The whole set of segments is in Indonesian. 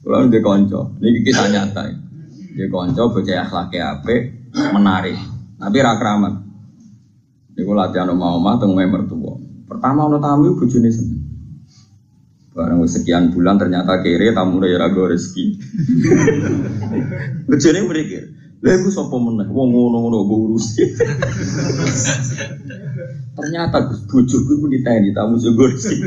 Kalau dia konco, ini kisah nyata. Dia konco bocah akhlaknya apik, menarik, tapi ra kramat. Iku latihan omah-omah teng mertua. Pertama ono tamu bojone seneng. Barang sekian bulan ternyata kere tamune ya ra go rezeki. Bojone mikir, lha iku sapa meneh wong ngono-ngono mbok urusi. Ternyata bojoku iku diteni tamu sing go rezeki.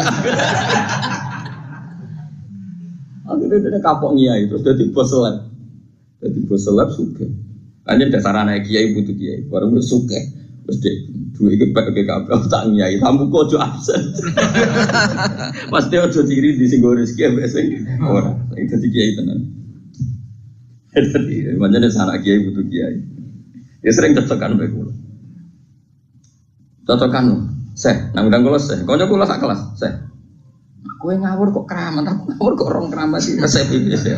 Akhirnya dia kapok ngiyai terus jadi bos seleb. Jadi bos seleb suka. Hanya dasar anak kiai butuh kiai. Baru gue suka. Terus dia dua ikut pakai kabel tak ngiyai. Tamu kojo absen. Pasti ojo diri di sing rezeki biasa. Orang itu jadi kiai tenan. Jadi macam dasar anak kiai butuh kiai. Dia sering cocokan baik dulu. Cocokan. Seh, nang kalau seh. Kau nyokulah sak kelas. Seh. Kowe ngawur kok keramat, aku ngawur kok orang keramat sih resep iki ya.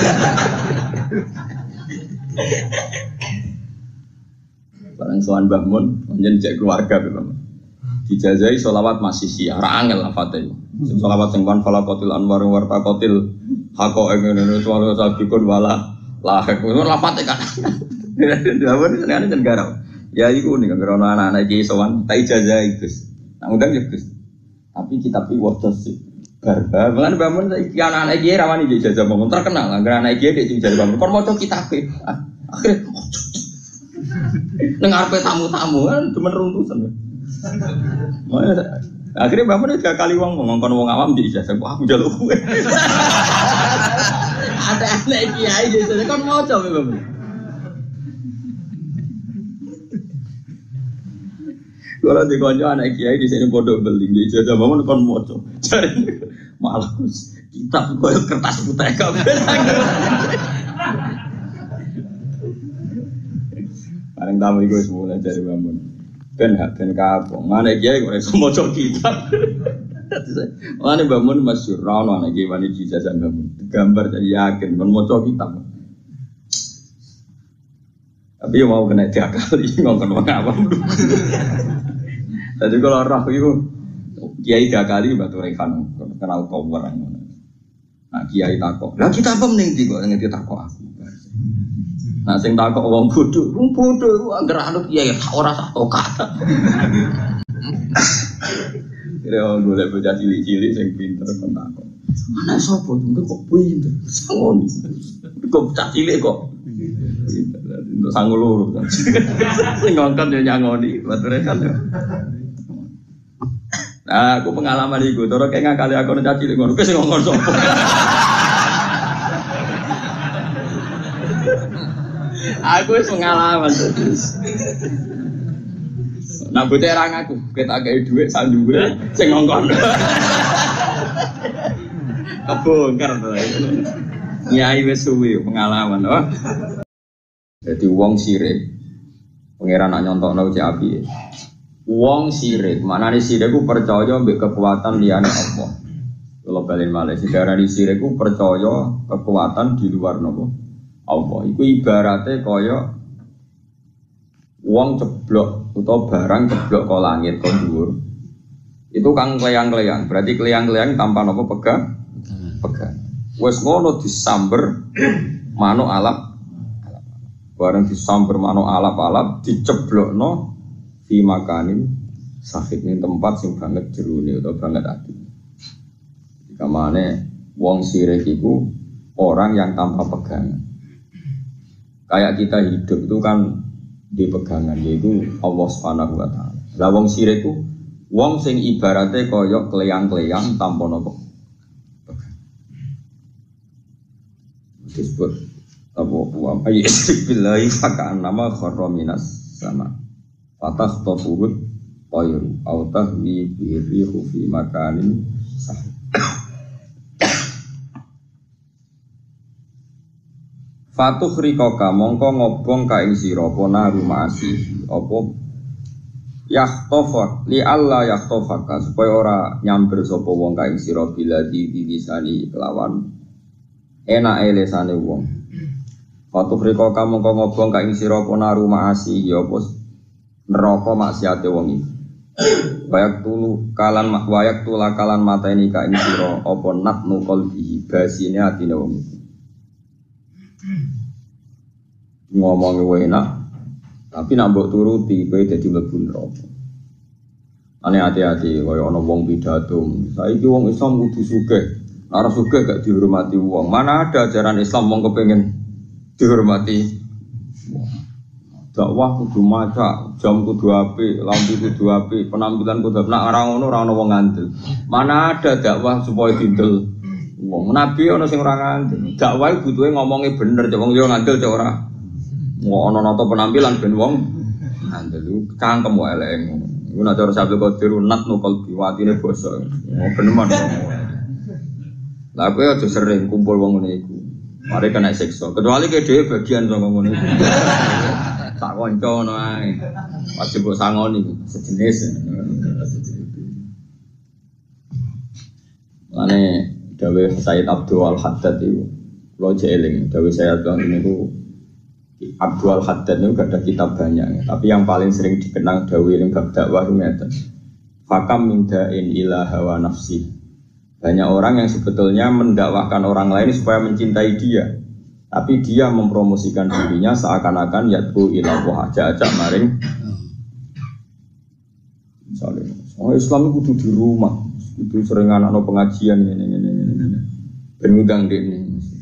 Barang sowan Mbah Mun, njen cek keluarga Mbah. Dijajahi sholawat masih sia, ra angel lafate. Sholawat sing wan falaqatil anwar wartaqatil haqa ngene suara sabikun wala lahek. Lafate kan. Dawuh senengane jen garau. Ya iku ning karo anak-anak iki sowan tak ijazahi Gus. Nang undang ya Gus. Tapi kitab iki waca sih. Barbar, bukan bangun iki anak-anak iki rawani ijazah bangun terkenal, anggar anak iki iki ijazah bangun. Kon maca kitabe. Akhire nang arepe tamu-tamu kan cuma runtusan. Akhirnya bangun 3 kali wong ngongkon wong awam di ijazah kok aku njaluk kowe. Ada anak kiai ijazah kon maca bangun. Kalau di konco anak kiai di sini bodoh beli, jadi bangun kon moco, cari malah kitab koyo kertas putih kabeh. Paling tamu iku semula cari bangun, ben kapok, mana kiai kok iso moco kitab. Mana bangun masyhur, rano anak kiai wani jijazah bangun, gambar jadi yakin kon moco kitab. Tapi mau kena 3 kali ngomong apa? Jadi kalau roh itu kiai 3 kali batu rekan kenal kau orang. Nah kiai takok, lah kita apa mending kok ngerti takok aku. Nah sing takok wong bodoh angger anut kiai ora sak kata. Kira golek bocah cilik-cilik sing pinter kon takok. Ana sapa tuh kok pinter? Sangon. Kok bocah cilik kok. Untuk sangu loro. Sing ngongkon yo nyangoni batu rekan. Nah, aku pengalaman itu, terus kayak ngakali aku nanti cilik ngono, kesini ngomong sopo. Aku es pengalaman terus. Nah, bocah orang aku, kita kayak duit sanduwe, sing ngongkon. Kebongkar tuh. Nyai wis suwi pengalaman, oh. Jadi wong sirik, pangeran nak nyontokno cek api. Wong sirik, maknane sirik ku percaya mbek kekuatan liyane Allah. Kalau balen malih sejarah sirik ku percaya kekuatan di luar nopo Allah. Iku ibarate kaya wong ceblok utawa barang ceblok ke langit ke dhuwur. Itu kang kleyang-kleyang, berarti kleyang-kleyang tanpa nopo pegang. Wes ngono disamber manuk alap. Bareng disamber manuk alap-alap diceblokno di makanin sakit ini tempat sing banget jerune atau banget ati. Jika mana wong sirik itu orang yang tanpa pegangan. Kayak kita hidup itu kan di pegangan, yaitu Allah Subhanahu wa taala. Lah wong sirik itu wong sing ibaratnya koyok kleyang-kleyang tanpa nopo pegangan. Disebut apa ya billahi fakan nama kharaminas sama. Fatah tofuhut toyru, autah wibirihu fi makanin sahih. Fatuh rikoka mongko ngobong kaing sira pona rumasi apa yahtofak li Allah yahtofaka supaya ora nyamber sapa wong kaing sira bila diwisani kelawan enake lesane wong. Fatuh rikoka mongko ngobong kaing sira pona rumasi ya apa neraka maksiate wong iki. Wayak tula kalan mata ini ka ing sira apa natnu qalbi basine atine wong ngomong enak tapi nak mbok turuti kowe dadi mlebu neraka. Ane hati-hati kaya ana wong pidato saiki wong Islam kudu sugih ora sugih gak dihormati wong. Mana ada ajaran Islam wong kepengin dihormati. Dakwah kudu maca, jam kudu apik, lampu kudu apik, penampilan kudu apik. Nek ora ngono ora ana wong ngandel. Mana ada dakwah supaya didel wong. Nabi ana sing ora ngandel. Dakwah butuhe ngomongnya bener, cek wong yo ngandel cek ora. Mau ana nata penampilan ben wong ngandel cangkem wae elek ngono. Iku nek cara Abdul Qadir nat nukal biwatine basa. Oh beneman. Lah kowe aja sering kumpul wong ngene iku. Mari kena siksa. Kecuali ke dhewe bagian saka ngono iku. Tak kanca ngono ae. Wajib mbok sangoni sejenis. Lane dawuh Sayyid Abdul Haddad itu kula jeling dawuh Sayyid Abdul niku Abdul Haddad niku ada kitab banyak, tapi yang paling sering dikenang dawuh ning bab dakwah ngeten. Fakam min da'in ila hawa nafsi. Banyak orang yang sebetulnya mendakwahkan orang lain supaya mencintai dia. Tapi dia mempromosikan dirinya seakan-akan yadku ila ajak maring. Misalnya, Islam itu kudu di rumah, kudu sering anak-anak pengajian ini. Ben ngundang dene.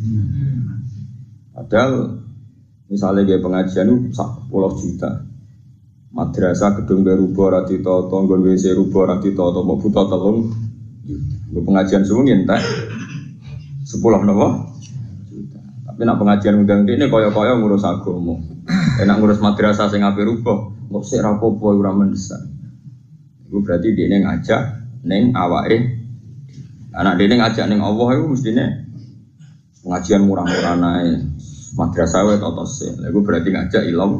Padahal misalnya dia pengajian itu 10 juta. Madrasah gedung berubo ora ditata, nggon WC rubo ora ditata, mau buta telung. Pengajian suwi entek 10 napa? Tapi nak pengajian undang ini kaya-kaya ngurus agama. Enak ngurus madrasah sing ape rubuh, kok sik ra apa-apa ora mendesak. Iku berarti dene ngajak ning awake. Anak dene ngajak ning Allah iku mestine pengajian murah-murah nae. Madrasah wae tata sik. Lha iku berarti ngajak ilmu.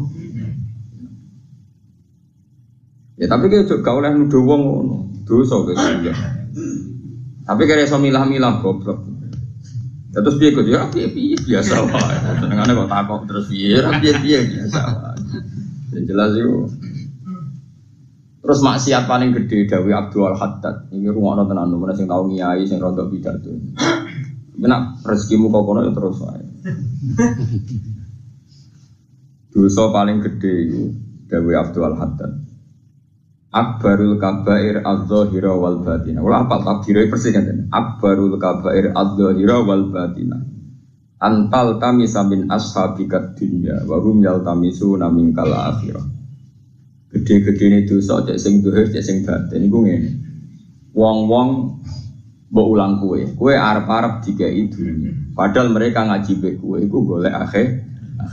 Ya tapi ki gak oleh nuduh wong ngono. Dosa kok iki. Tapi kare iso milah-milah goblok. Terus piye kok ya piye biasa wae. Senengane kok takok terus piye biasa wae. Yang jelas itu. Terus maksiat paling gede dawuh Abdul Haddad. Iki rungokno tenan men sing tau ngiyai sing rontok pidato. Menak rezekimu kok kono ya terus wae. Dosa paling gede iku dawuh Abdul Haddad. Akbarul kabair adz-dzahira wal batinah. Ora apa takdire persis kan. Akbarul kabair adz-dzahira wal batinah. Antal tamisa min ashabikat dunya wa hum yaltamisuna minkal akhirah. Gede-gedene dosa cek sing dohir cek sing batin iku ngene. Wong-wong mbok ulang kowe arep-arep dikai dunya. Padahal mereka ngaji be kowe iku golek akhir.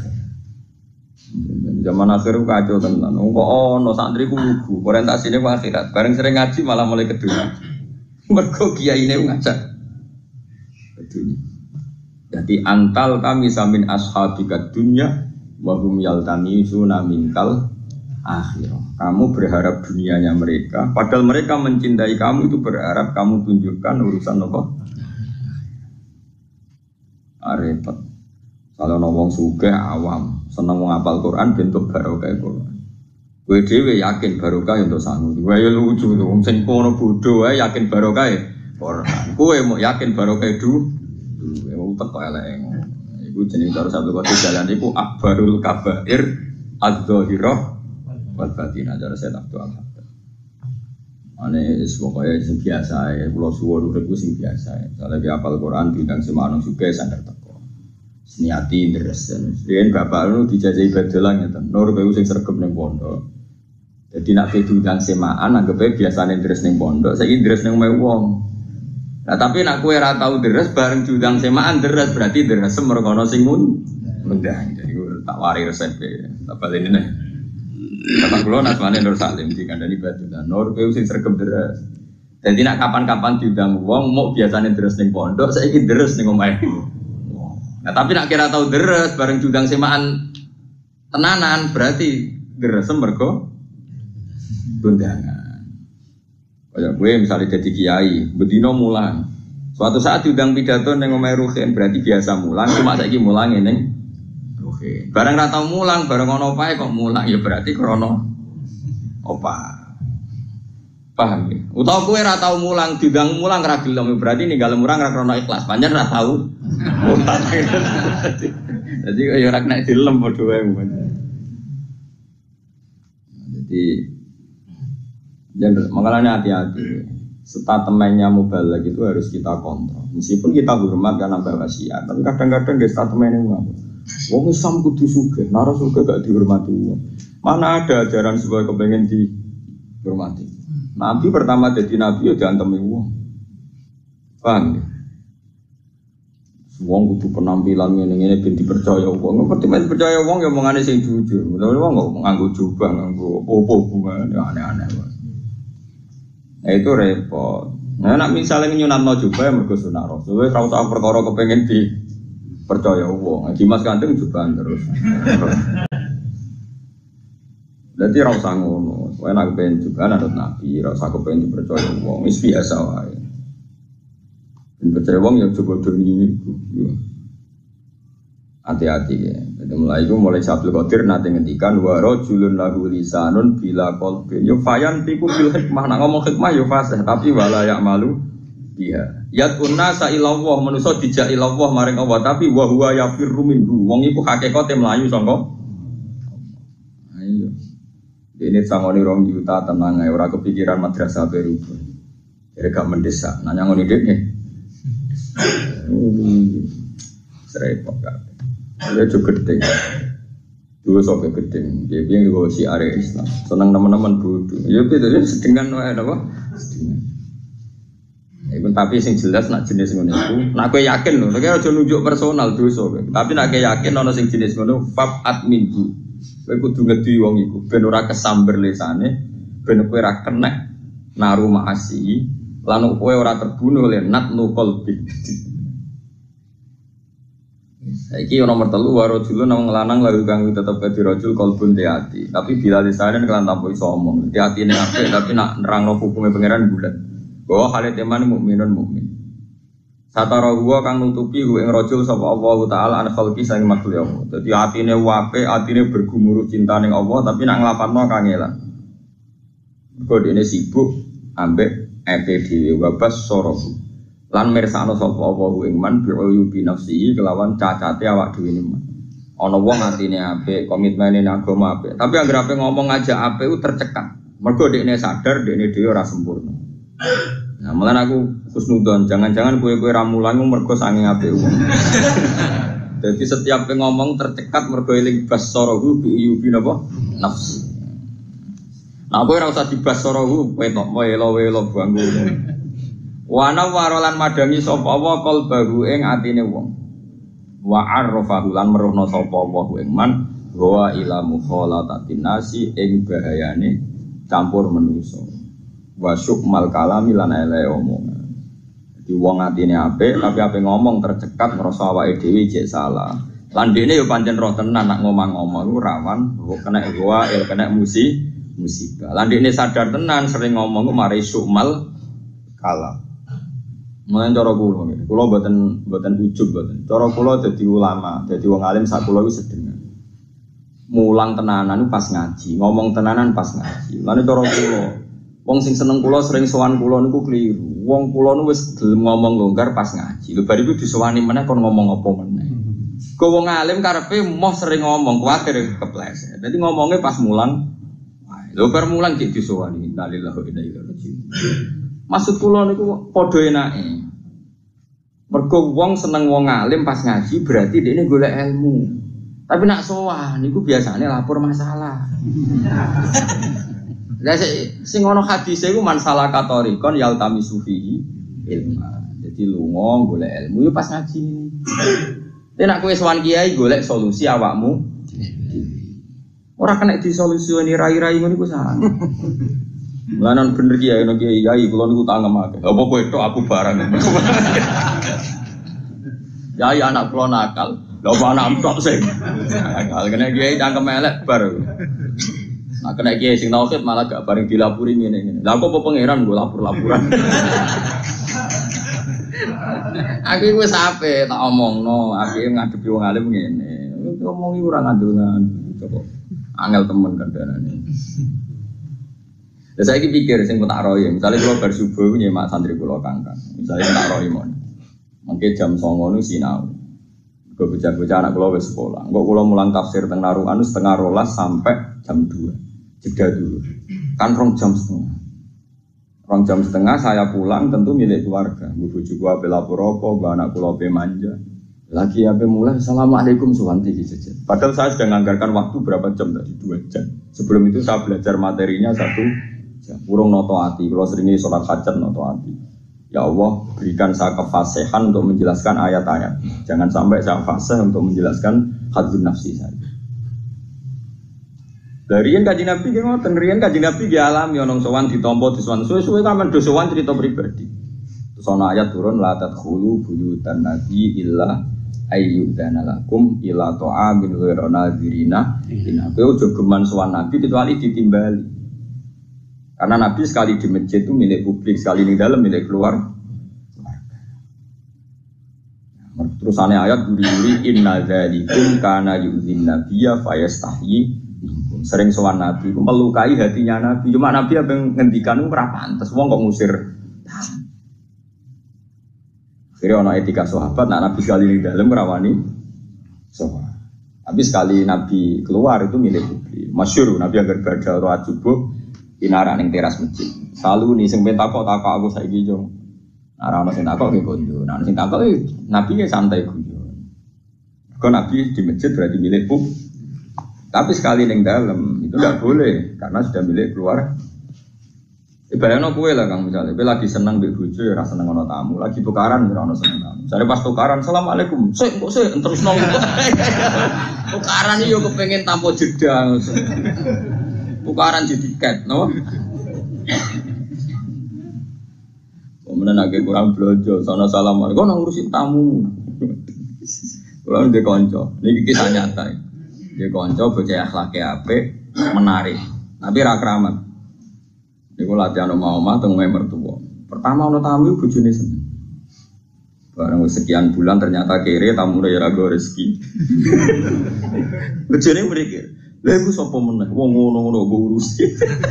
Zaman akhir ku kacau tenan. Kok ono santri ku lugu, orientasine ku akhirat. Bareng sering ngaji malah mulai ke dunia. Mergo kiyaine ngajak ke dunia. Jadi antal kami samin ashabika dunya wa hum yaltamisuna minkal akhirah. Kamu berharap dunianya mereka, padahal mereka mencintai kamu itu berharap kamu tunjukkan urusan apa? Repot. Kalau ngomong sugih awam, seneng ngapal Quran bentuk barokah Quran. Kowe dhewe yakin barokah untuk sangu. Kowe ya lucu to, wong sing kono bodho wae yakin barokah Quran. Kowe mau yakin barokah duwe utek kok elek. Iku jeneng cara satu kode jalan iku akbarul kabair adz-dzahirah wal batinah cara saya tak doa. Ane pokoke sing biasa ae, kula suwun urip sing biasa ae. Soale ki hafal Quran bintang semanung sugih sadar teko. Niati ndresen. Riyen bapak lu dijajahi badolan ngeten. Nur kowe sing sregep ning pondok. Jadi nak diundang semaan anggape biasane ndres ning pondok, saiki ndres ning omahe wong. Nah tapi nak kowe ora tau ndres bareng diundang semaan ndres berarti ndres merkono sing ngundang. Jadi tak wari resep tak baleni nih. Bapak kula nasmane Nur Salim dikandani badolan. Nur kowe sing sregep ndres. Jadi nak kapan-kapan diundang wong mau biasane ndres ning pondok, saiki ndres ning omahe. Nah tapi nak kira tahu deres bareng judang semaan tenanan berarti deres mergo undangan. Kayak gue misalnya jadi kiai, bedino mulang. Suatu saat diundang pidato neng omahe Ruhin berarti biasa mulang, cuma saiki mulang neng Ruhin. Bareng ra tau mulang, bareng ono opae kok mulang ya berarti krono opa. Paham ya? Utawa kowe ora tau mulang, diundang mulang ora gelem, berarti ninggal mulang ora krana ikhlas. Pancen ora tau. Jadi ya ora kena dilem padha wae. Jadi jangan makanya hati-hati. Statementnya mubalagh itu harus kita kontrol. Meskipun kita hormat karena bawa wasiat, tapi kadang-kadang nggak statementnya ngomong. Wong Islam kudu sugih, nara sugih gak dihormati. Mana ada ajaran sebuah kepengen dihormati. Nabi pertama jadi nabi ya diantemi wong. Paham ya? Wong kudu penampilan ngene-ngene ben dipercaya wong. Ngerti men percaya wong ya omongane sing jujur. Wong kok nganggo jubah, nganggo opo hubungan aneh-aneh. Nah itu repot. Nah nek misale nyunatno jubah mergo sunah Rasul, ora usah perkara kepengin dipercaya wong. Dimas Kanjeng jubah terus. Jadi ora usah ngono. Kowe nek pengen juga anut Nabi, ora usah pengen dipercaya wong, wis biasa wae. Ben percaya wong ya coba doni iku. Hati-hati ya. Jadi mulai Sabtu Qadir nate ngendikan wa rajulun lahu lisanun bila qalbin. Yo fayan tiku bil hikmah. Nak ngomong hikmah yo fasih tapi wala ya'malu biha. Yatun nasa ila Allah, manusa dijak ila Allah maring Allah tapi wa huwa yafirru minhu. Wong iku hakikate mlayu saka. Ayo. Ini sangoni 2 juta tenang ae ora kepikiran madrasah baru. Jadi gak mendesak. Nanya ngoni dekne. Serepot gak. Dia juga gedeng. Dua sope gedeng. Dia bilang gue si area Islam. Senang teman-teman bodoh. Ya betul. Sedengan wae apa? Sedengan. Ya, tapi sing jelas nak jenis ngono iku. Nak kowe yakin lho, nek aja nunjuk personal dosa. Tapi nak kowe yakin ana sing jenis ngono, fab adminhu. Kowe kudu ngedi wong iku ben ora kesamber lesane, ben kowe ora kena naru maasi, lan kowe ora terbunuh oleh natnu qalbi. Saiki nomor 3 waro dulu nang lanang lalu kang tetep dadi rajul qalbun ati. Tapi bila lisane kelan tanpa iso omong. Atine apik tapi nak nerangno hukume pangeran bulat. Bahwa hale teman mukminun mukmin. Satara huwa kang nutupi ing rajul sapa Allah taala an khalqi sang makhluk Allah. Dadi atine wape, atine bergumuruh cinta ning Allah tapi nak nglapanno kangelan. Mergo dene sibuk ambek EPD wabas sorohu. Lan mirsakno sapa Allah ing man bi'uyubi nafsihi kelawan cacate awak dhewe man. Ana wong atine apik, komitmene nang agama apik, tapi anggere ape ngomong aja apik ku tercekat. Mergo dekne sadar dekne dhewe ora sempurna. Nah, malah aku husnudzon, jangan-jangan kowe-kowe ra mulang mergo saking apik wong. Jadi setiap ngomong tercekat mergo eling basarahu bi'uyubi napa? Nafsi. Nah, kowe ora usah dibasarahu, kowe tok welo-welo bangku. Wana warolan madangi sapa wa qalbahu ing atine wong. Wa arrafahu lan meruhna sapa wa ing man wa ila mukhalatatin nasi ing bahayane campur manusa. Wa syukmal kalami lan ele omongan. Di wong atine apik tapi ape ngomong tercekat ngrasa awake dhewe jek salah. Lan dene yo pancen roh tenan nak ngomong-ngomong iku rawan kena goa kena musibah. Lan dene sadar tenan sering ngomong ku mari syukmal kalam. Mulai cara kula mboten ujug mboten. Cara kula dadi ulama, dadi wong alim sak kula wis sedengan. Mulang tenanan pas ngaji, ngomong tenanan pas ngaji. Lan cara kula, wong sing seneng kula sering sowan kula niku kliru. Wong kula nu wis gelem ngomong longgar pas ngaji. Lho bar iku disowani meneh kon ngomong apa meneh. Kok wong alim karepe moh sering ngomong kuwatir kepleset. Dadi ngomongnya pas mulang. Lho bar mulang dik disowani. Innalillahi wa inna ilaihi raji'un. Maksud kula niku padha enake. Mergo wong seneng wong alim pas ngaji berarti dekne golek ilmu. Tapi nak sowan niku biasane lapor masalah. Lah sing ono hadise iku masalah katorikon yaltami sufihi ilmu. Jadi lunga golek ilmu yo pas ngaji. Nek nak kowe sowan kiai golek solusi awakmu. Ora kena disolusioni rai-rai ngono iku salah. Melanan bener kiai nek kiai kula niku tangem akeh. Apa kowe tok aku barang. Kiai anak kula nakal. Lha apa anak tok sing nakal kena kiai tangkem elek bar. Nah kena kiai sing tauhid malah gak bareng dilapuri ngene-ngene. Lah apa pangeran go lapor-laporan. Aku wis ape tak omongno, aku ngadepi wong alim ngene. Ngomongi ora ngandel-ngandel. Coba angel temen kandhane. Ya saya pikir sing tak roy, misalnya kalau bar subuh nyemak santri kula kangkang. Misalnya tak roy mon. Mungkin jam 09.00 sinau. Gue bocah-bocah anak kula wis sekolah. Engko kula mulang tafsir teng Narukan setengah 12 sampai jam 2. Jeda dulu. Kan 2 jam setengah. 2 jam setengah saya pulang tentu milik keluarga. Gue bojoku ape lapor apa, gue anak kula ape manja. Lagi ape mulai assalamualaikum suwanti saja. Padahal saya sudah menganggarkan waktu berapa jam tadi 2 jam. Sebelum itu saya belajar materinya 1 jam. Urung noto ati, kalau seringnya sholat hajat noto ati. Ya Allah, berikan saya kefasihan untuk menjelaskan ayat-ayat. Jangan sampai saya fasih untuk menjelaskan hadun nafsi saya. Dari yang kaji Nabi, riyen kaji Nabi dialami orang sowan ditompo diswan suwe-suwe kan mendosowan cerita pribadi. Terus ana ayat turun la tadkhulu buyutan nabi illa ayyudana lakum ila ta'amin ghairu nadhirina. Kowe aja geman sowan Nabi kecuali ditimbali. Karena Nabi sekali di masjid itu milik publik, sekali di dalam milik keluar. Terusannya ayat duri-duri inna dzalikum kana yu'dzin nabiyya fayastahyi. Sering sowan Nabi, melukai hatinya Nabi. Cuma Nabi apa yang ngendikan itu ora pantes, wong kok ngusir. Akhirnya ana etika sahabat, nak Nabi sekali di dalam merawani sahabat. Tapi sekali Nabi keluar itu milik publik. Masyhur Nabi agar badha roat subuh inarak ning teras masjid. Selalu nih sing takok aku saiki yo. Ora ono sing takok nggih kondo. Nah sing takok Nabi ya santai guyon. Kok Nabi di masjid berarti milik publik. Tapi sekali ning dalam itu enggak boleh karena sudah milik keluar. Ibaratnya kowe lah Kang misalnya, kowe lagi seneng mbek bojo ya ora seneng ono tamu, lagi tukaran ora ono seneng tamu. Jare pas tukaran, "Asalamualaikum." Sik kok sik terusno. Tukaran iki yo kepengin tanpa jeda. Tukaran di tiket, no? Kemudian agak kurang belanja, sana salam, kau nang ngurusin tamu. Kalau dia konco, ini kisah nyata. Dia konco, bocah akhlaknya apik, menarik, tapi rakramat. Dia latihan omah-omah, tengok mertua. Pertama ono tamu, bojone seneng. Barang sekian bulan ternyata kere tamu udah ragu rezeki. Bojone berikir. Lha iku sapa meneh wong ngono-ngono mbok urusi.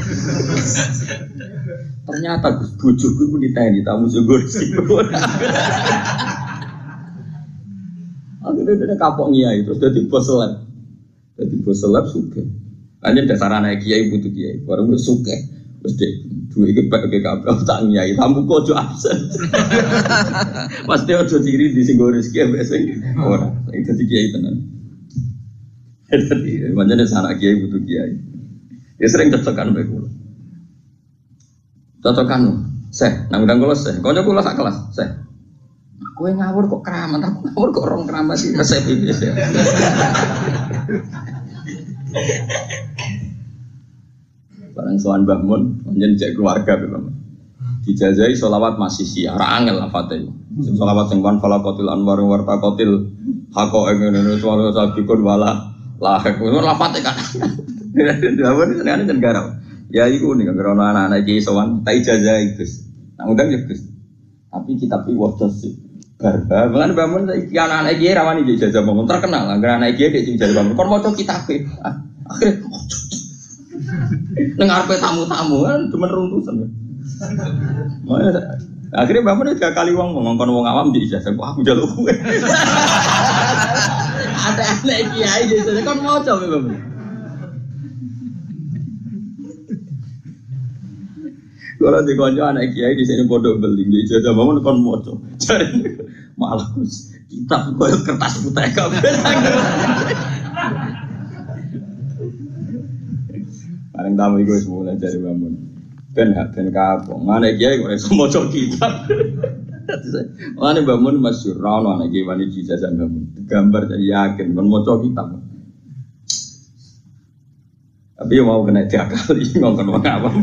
Ternyata Gus bojoku ku diteni tamu sego rezeki. Akhirnya dia kapok ngiyai terus dadi bos seleb. Dadi bos seleb sugih. Hanya dasar anak kiai butuh kiai, baru wis sugih. Wis dek duwe iki bagi kabeh tak ngiyai tamu kok aja absen. Pasti aja diri di sego rezeki ambek sing ora. Iki dadi kiai tenan. Jadi macam mana anak kiai butuh kiai. Dia sering cocokan baik pula. Cocokan, nang kulo seh. Kau kulo sak kelas, seh. Kue ngawur kok keramat, aku ngawur kok orang keramat sih resep ini. Barang soan bangun, menjadi cek keluarga memang. Dijazai solawat masih siara angel lah fatih. Solawat sengwan falakotil anwar wartakotil hako engene suara sabikun wala. Lah, kuwi lafate kan. Dawuh iki senengane negara. Ya iku ning karo anak-anak iki sowan tak ijazah itu. Nak undang ya Gus. Tapi kitab iki waca sih. Barba, kan bangun iki anak-anak iki rawani ijazah bangun terkenal. Angger anak iki dhek ijazah bangun. Kon maca kitab e. Akhire nang arepe tamu-tamu kan demen runtusan. Akhirnya bangun 3 kali wong ngongkon wong awam di ijazah kok aku njaluk kowe. Ada anak kiai di sana kan mau coba Bapak. Kalau di konco anak kiai di sini bodoh beli di ijazah bangun kan mau coba. Malah kitab koyo kertas putih kabeh. Paling tamu iku wis mulai dari bangun. Ben kapok. Anak kiai kok iso maca kitab. Ana bangun masyhur ana anak kiai wani ijazah bangun. Gambar jadi yakin kon maca kitab. Tapi mau kena diakali ngongkon wong awam.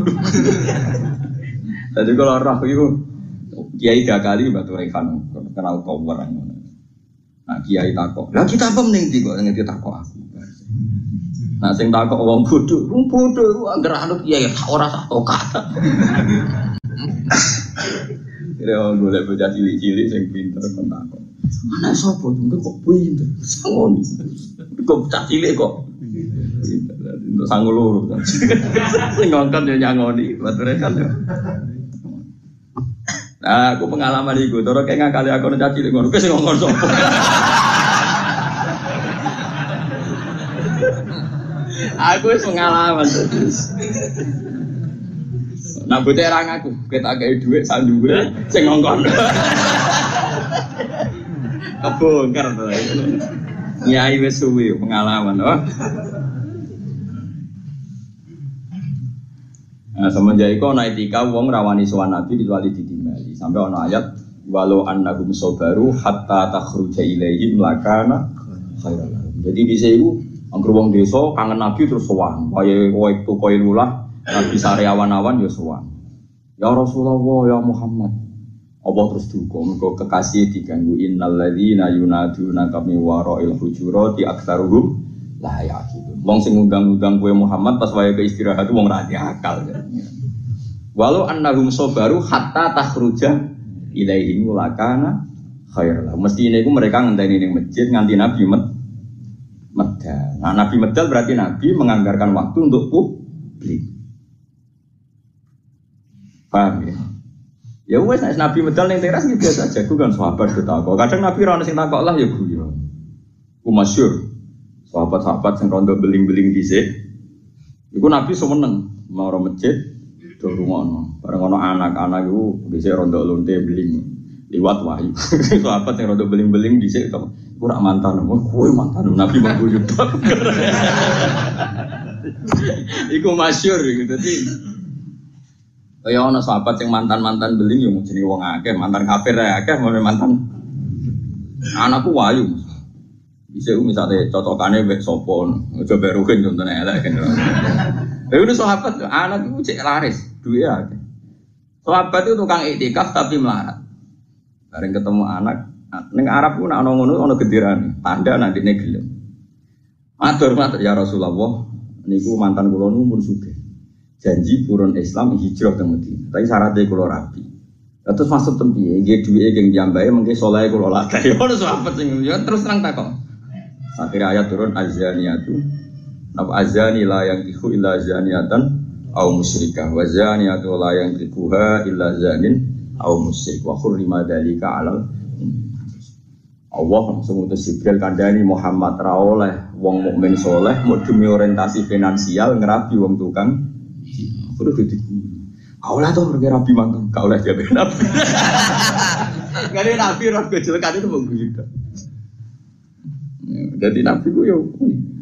Jadi kalau roh itu kiai diakali batu rekan kenal tower ngono. Nah kiai takok. Lah kita apa mending kok ngerti takok aku. Nah sing takok wong bodho iku anggere anut kiai ora sak tokat. Kira golek bocah cilik-cilik sing pinter kon takok. Anak sapa tuh kok pinter. Sangoni. Kok cah cilik kok. Untuk sangu loro. Sing ngongkon yo nyangoni, bature kan. Nah, aku pengalaman iku, terus kayak ngakali aku cah cilik ngono, wis ngongkon sapa. Aku wis pengalaman terus. Nah, bote ra ngaku, ketak gawe dhuwit sak dhuwure sing ngongkon. Kebongkar to. Nyai wis suwi pengalaman, oh. Nah, semenjak itu ana etika wong rawani sowan Nabi kecuali ditimbali. Sampai ana ayat walau annahum sabaru hatta takhruja ilaihim lakana khairan. Jadi di situ angger wong desa kangen Nabi terus sowan. Kaya itu koyo lulah Nabi sare awan-awan ya sowan. Ya Rasulullah ya Muhammad. Apa terus duka mergo kekasih diganggu innal ladzina yunaduna kami wara'il hujurati aktsaruhum la yaqilun. Wong sing ngundang-undang kowe Muhammad pas wae ke istirahat wong ra akal. Walau annahum sabaru hatta takhruja ilaihim lakana khairlah. Mestine iku mereka ngenteni ning masjid nganti Nabi medal. Nah, Nabi medal berarti Nabi menganggarkan waktu untuk publik. Paham ya? Ya wes Nabi medal ning teras iki biasa aja, ku kan sahabat ditakok. Kadang Nabi ora ono sing takok lah ya guyon. Ku masyhur. Sahabat-sahabat sing rondo beling-beling dhisik. Iku Nabi seneng mau masjid do rungono. Bareng ono anak-anak iku dhisik rondo lonte beling liwat wahyu. Sahabat sing rondo beling-beling dhisik to. Ku rak mantan, kowe mantan Nabi mangguyu tok. Iku masyhur iku dadi kaya ana sahabat sing mantan-mantan beling yo jenenge wong akeh, mantan kafir ae akeh, mantan anakku wayu. Bisa misalnya cocokane wek sapa, aja berukin contone elek kan. Lha itu sahabat anak iku cek laris, duwe akeh. Sahabat itu tukang iktikaf tapi melarat. Bareng ketemu anak, ning Arab ku nek ana ngono ana gendirane, tanda nandine gelem. Matur ya Rasulullah, niku mantan kula nu mun sugih. Janji purun Islam hijrah ke Madinah. Tapi syaratnya kula rapi. Terus masuk tempiye, nggih duwike nggih njambahe mengke saleh kula latih. Ono sahabat sing ya terus terang takok. Akhir ayat turun azaniyatu. Napa azani la yankihu illa zaniatan au musyrikah wa zaniyatu la yankikuha illa zanin au musyrik wa hurrima dzalika 'alal Allah langsung utus Jibril kandhani Muhammad ra oleh wong mukmin saleh mau demi orientasi finansial ngerabi wong tukang kudu ditipu. Kaulah tuh pergi rabi mantan, kaulah jadi nabi. Gak ada nabi roh kecil kan itu mau gitu. Jadi nabi gue yo